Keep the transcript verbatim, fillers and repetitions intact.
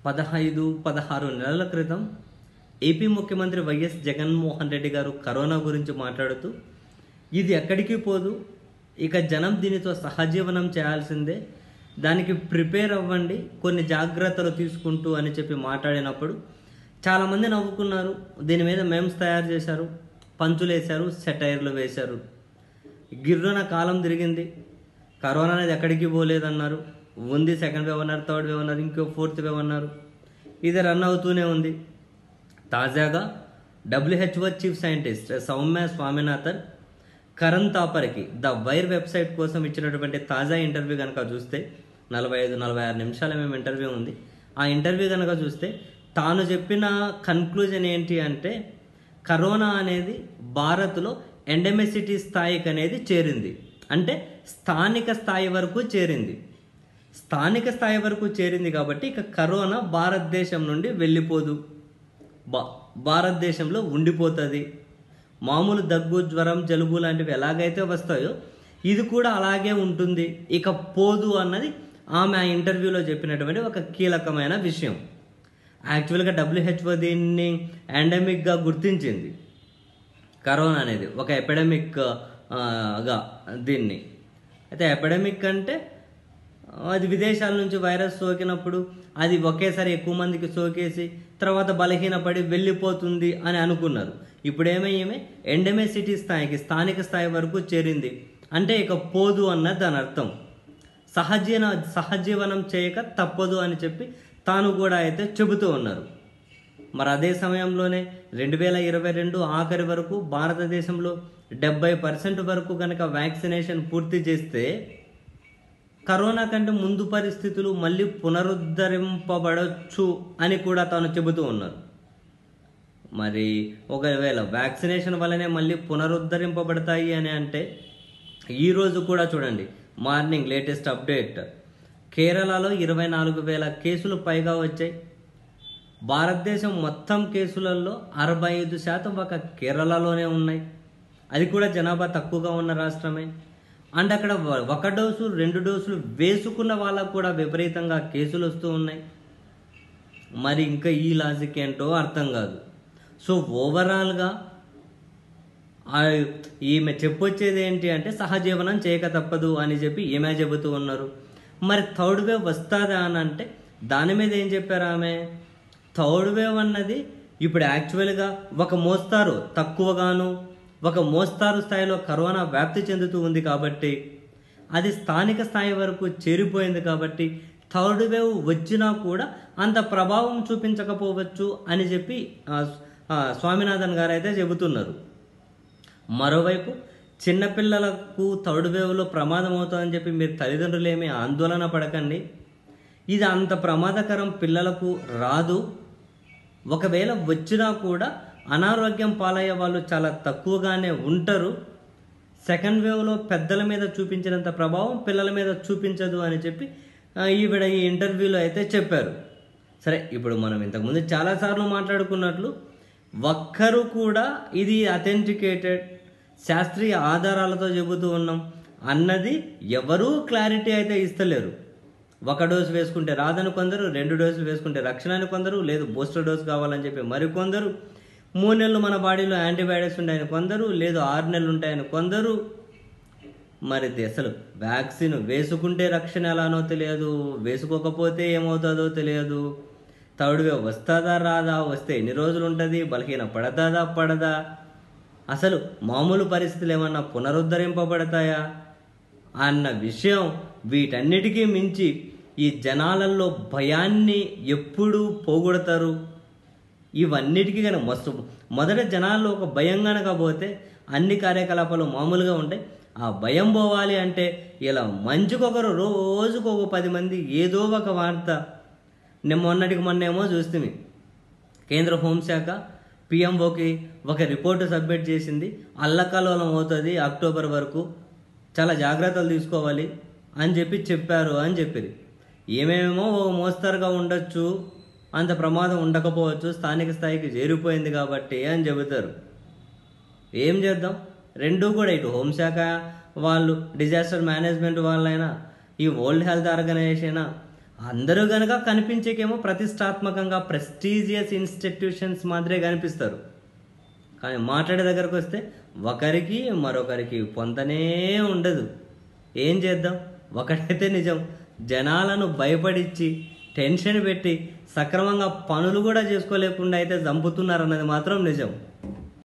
పదహైదు పదహారు నెలల క్రితం ఏపీ ముఖ్యమంత్రి వైఎస్ జగన్మోహన్ రెడ్డి గారు కరోనా గురించి మాట్లాడుతూ ఇది ఎక్కడికి పోదు, ఇక జనం దీనితో సహజీవనం చేయాల్సిందే, దానికి ప్రిపేర్ అవ్వండి కొన్ని జాగ్రత్తలు తీసుకుంటూ అని చెప్పి మాట్లాడినప్పుడు చాలామంది నవ్వుకున్నారు. దీని మీద మేమ్స్ తయారు చేశారు, పంచులు వేశారు, సెటైర్లు వేశారు. గిర్రున కాలం తిరిగింది. కరోనా అనేది ఎక్కడికి పోలేదన్నారు, ఉంది, సెకండ్ వేవ్ అన్నారు, థర్డ్ వేవ్ అన్నారు, ఇంకో ఫోర్త్ వేవ్ అన్నారు. ఇది రన్ అవుతూనే ఉంది. తాజాగా WHO chief scientist Soumya Swaminathan Karan తాపర్కి ద వైర్ వెబ్సైట్ కోసం ఇచ్చినటువంటి తాజా ఇంటర్వ్యూ కనుక చూస్తే నలభై ఐదు నలభై ఆరు నిమిషాల మేము ఇంటర్వ్యూ ఉంది. ఆ ఇంటర్వ్యూ కనుక చూస్తే తాను చెప్పిన కన్క్లూజన్ ఏంటి అంటే కరోనా అనేది భారత్లో ఎండెమిసిటీ స్థాయికి అనేది చేరింది, అంటే స్థానిక స్థాయి వరకు చేరింది. స్థానిక స్థాయి వరకు చేరింది కాబట్టి ఇక కరోనా భారతదేశం నుండి వెళ్ళిపోదు, బా భారతదేశంలో ఉండిపోతుంది. మామూలు దగ్గు, జ్వరం, జలుబు లాంటివి ఎలాగైతే వస్తాయో ఇది కూడా అలాగే ఉంటుంది, ఇక పోదు అన్నది ఆమె ఆ ఇంటర్వ్యూలో చెప్పినటువంటి ఒక కీలకమైన విషయం. యాక్చువల్గా డబ్ల్యూహెచ్ఓ దీన్ని ఎండమిక్గా గుర్తించింది. కరోనా అనేది ఒక ఎపిడమిక్ గా దీన్ని అయితే ఎపిడమిక్ అంటే అది విదేశాల నుంచి వైరస్ సోకినప్పుడు అది ఒకేసారి ఎక్కువ మందికి సోకేసి తర్వాత బలహీనపడి వెళ్ళిపోతుంది అని అనుకున్నారు. ఇప్పుడు ఏమయ్యేమే ఎండెమిసిటీ స్థాయికి, స్థానిక స్థాయి వరకు చేరింది, అంటే ఇక పోదు అన్నది దాని అర్థం. సహజీవన సహజీవనం చేయక తప్పదు అని చెప్పి తాను కూడా అయితే చెబుతూ ఉన్నారు. మరి అదే సమయంలోనే రెండు వేల ఇరవై రెండు ఆఖరి వరకు భారతదేశంలో డెబ్బై పర్సెంట్ వరకు కనుక వ్యాక్సినేషన్ పూర్తి చేస్తే కరోనా కంటే ముందు పరిస్థితులు మళ్ళీ పునరుద్ధరింపబడవచ్చు అని కూడా తాను చెబుతూ ఉన్నారు. మరి ఒకవేళ వ్యాక్సినేషన్ వల్లనే మళ్ళీ పునరుద్ధరింపబడతాయి అని అంటే ఈరోజు కూడా చూడండి, మార్నింగ్ లేటెస్ట్ అప్డేట్, కేరళలో ఇరవై నాలుగు వేల కేసులు పైగా వచ్చాయి. భారతదేశం మొత్తం కేసులలో అరవై ఐదు శాతం ఒక కేరళలోనే ఉన్నాయి. అది కూడా జనాభా తక్కువగా ఉన్న రాష్ట్రమే. అండ్ అక్కడ ఒక డోసు రెండు డోసులు వేసుకున్న వాళ్ళకు కూడా విపరీతంగా కేసులు వస్తూ ఉన్నాయి. మరి ఇంకా ఈ లాజిక్ ఏంటో అర్థం కాదు. సో ఓవరాల్గా ఈమె చెప్పొచ్చేది ఏంటి అంటే సహజీవనం చేయక తప్పదు అని చెప్పి ఈమె చెబుతూ ఉన్నారు. మరి థర్డ్ వేవ్ వస్తుందా అని అంటే దాని మీద ఏం చెప్పారు ఆమె? థర్డ్ వేవ్ అన్నది ఇప్పుడు యాక్చువల్గా ఒక మోస్తారు తక్కువగాను ఒక మోస్తారు స్థాయిలో కరోనా వ్యాప్తి చెందుతూ ఉంది కాబట్టి అది స్థానిక స్థాయి వరకు చేరిపోయింది కాబట్టి థర్డ్ వేవ్ వచ్చినా కూడా అంత ప్రభావం చూపించకపోవచ్చు అని చెప్పి స్వామినాథన్ గారు అయితే చెబుతున్నారు. మరోవైపు చిన్నపిల్లలకు థర్డ్ వేవ్లో ప్రమాదం అవుతుందని చెప్పి మీరు తల్లిదండ్రులు ఏమీ ఆందోళన పడకండి. ఇది అంత ప్రమాదకరం పిల్లలకు రాదు. ఒకవేళ వచ్చినా కూడా అనారోగ్యం పాలయ్యే వాళ్ళు చాలా తక్కువగానే ఉంటారు. సెకండ్ వేవ్లో పెద్దల మీద చూపించినంత ప్రభావం పిల్లల మీద చూపించదు అని చెప్పి ఈవిడ ఈ ఇంటర్వ్యూలో అయితే చెప్పారు. సరే, ఇప్పుడు మనం ఇంతకుముందు చాలాసార్లు మాట్లాడుకున్నట్లు ఒక్కరు కూడా ఇది అథెంటికేటెడ్ శాస్త్రీయ ఆధారాలతో చెబుతూ ఉన్నాం అన్నది ఎవరూ క్లారిటీ అయితే ఇస్తలేరు. ఒక డోసు వేసుకుంటే రాదని కొందరు, రెండు డోసులు వేసుకుంటే రక్షణ అని కొందరు, లేదు బూస్టర్ డోసు కావాలని చెప్పి మరికొందరు, మూడు నెలలు మన బాడీలో యాంటీబయాటిక్స్ ఉంటాయని కొందరు, లేదు ఆరు నెలలు ఉంటాయని కొందరు. మరి అసలు వ్యాక్సిన్ వేసుకుంటే రక్షణ ఎలానో తెలియదు, వేసుకోకపోతే ఏమవుతుందో తెలియదు. థర్డ్ వేవ్ వస్తుందా రాదా, వస్తే ఎన్ని రోజులు ఉంటుంది, బలహీన పడతాదా పడదా, అసలు మామూలు పరిస్థితులు ఏమన్నా పునరుద్ధరింపబడతాయా అన్న విషయం, వీటన్నిటికీ మించి ఈ జనాలలో భయాన్ని ఎప్పుడు పోగొడతారు, ఇవన్నిటికీ కానీ మస్తు మొదట జనాల్లో ఒక భయం కనుక పోతే అన్ని కార్యకలాపాలు మామూలుగా ఉంటాయి. ఆ భయం పోవాలి అంటే ఇలా మంచుకొకరు రోజుకు ఒక పది మంది ఏదో ఒక వార్త. నేను మొన్నటికి మొన్నేమో చూస్తుంది, కేంద్ర హోంశాఖ పిఎంఓకి ఒక రిపోర్టు సబ్మిట్ చేసింది, అల్లకల్లోలం అవుతుంది అక్టోబర్ వరకు, చాలా జాగ్రత్తలు తీసుకోవాలి అని చెప్పి చెప్పారు అని చెప్పారు. ఏమేమో ఒక మోస్తరుగా ఉండొచ్చు, అంత ప్రమాదం ఉండకపోవచ్చు, స్థానిక స్థాయికి చేరిపోయింది కాబట్టి అని చెబుతారు. ఏం చేద్దాం, రెండూ కూడా ఇటు హోంశాఖ వాళ్ళు, డిజాస్టర్ మేనేజ్మెంట్ వాళ్ళైనా, ఈ వరల్డ్ హెల్త్ ఆర్గనైజేషన్ అయినా అందరూ గనక కనిపించేకేమో ప్రతిష్టాత్మకంగా ప్రెస్టీజియస్ ఇన్స్టిట్యూషన్స్ మాదిరే కనిపిస్తారు. కానీ మాట్లాడే దగ్గరకు వస్తే ఒకరికి మరొకరికి పొంతనే ఉండదు. ఏం చేద్దాం? ఒకటైతే నిజం, జనాలను భయపడిచ్చి టెన్షన్ పెట్టి సక్రమంగా పనులు కూడా చేసుకోలేకుండా అయితే చంపుతున్నారన్నది మాత్రం నిజం.